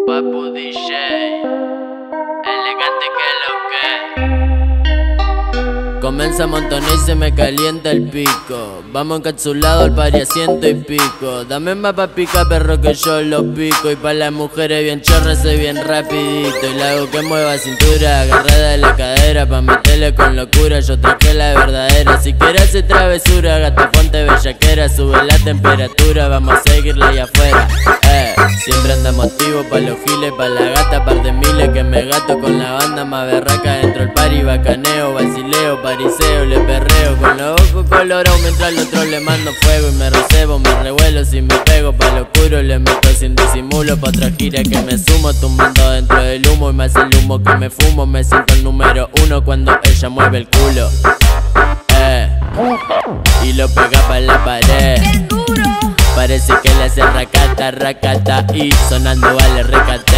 Papu DJ, elegante que lo que. Comienza a montonar y se me calienta el pico. Vamos encapsulado al pari a 100 y pico. Dame más pa' pica perro que yo lo pico. Y pa' las mujeres bien chorras soy bien rapidito. Y la hago que mueva cintura, agarrada de la cadera. Pa' meterle con locura, yo traje la verdadera. Si quieres hacer travesura, gata ponte bellaquera. Sube la temperatura, vamos a seguirla allá afuera. Siempre andamos activos pa' los giles, pa' la gata, par de miles que me gato con la banda más berraca dentro del party, bacaneo, vacileo, pariseo, le perreo con los ojos colorados mientras al otro le mando fuego y me recebo, me revuelo si me pego pa' lo oscuro, le meto sin disimulo pa' otra gira que me sumo, tumbando dentro del humo y más el humo que me fumo, me siento el número uno cuando ella mueve el culo, y lo pega pa' la pared. Parece que le hace racata, racata y sonando vale recate.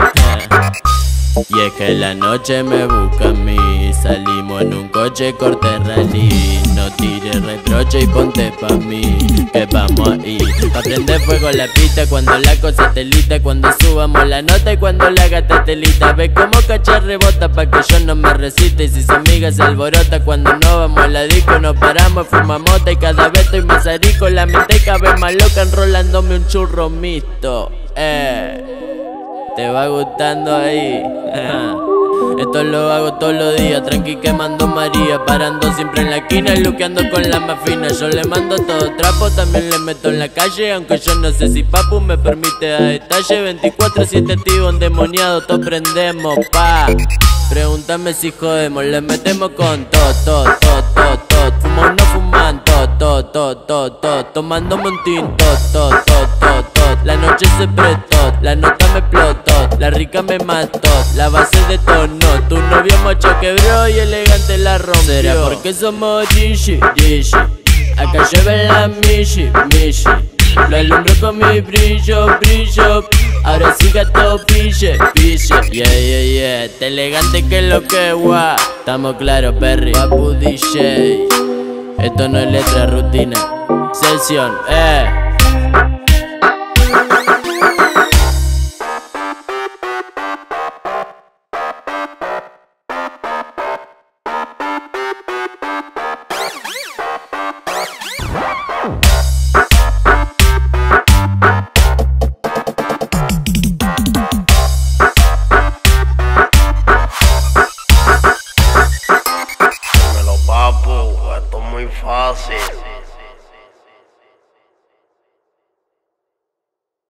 Y es que la noche me busca a mí. Salimos en un coche corte rally. No tires reproche y ponte pa' mí, que vamos ahí. Pa' prender fuego la pista cuando la cosa telita. Cuando subamos la nota y cuando la gata telita. Ve como cachar rebota pa' que yo no me resista. Y si su amiga se alborota cuando no vamos a la disco. Nos paramos, fumamos mota y cada vez estoy más arico. La mente cada vez más loca enrolándome un churro mixto. ¿Te va gustando ahí? Esto lo hago todos los días, tranqui quemando María. Parando siempre en la esquina y luqueando con la más fina. Yo le mando todo trapo, también le meto en la calle. Aunque yo no sé si papu me permite dar detalle. 24/7 activo, endemoniado, todos prendemos, pa. Pregúntame si jodemos, le metemos con todo. Fumo no fuman, todo. Tomándome un tinto, todo. La noche se prestó, la nota me explotó, la rica me mató, la base de tono. Tu novio macho quebró y elegante la rompió. ¿Será porque somos Gigi? Acá lleva la Mishi. Lo alumbro con mi brillo. Ahora sí gato pille. Yeah. Este elegante que lo que guau. Estamos claros, Perry. Papu DJ. Esto no es letra, rutina. Sesión, Dímelo, papu, esto es muy fácil.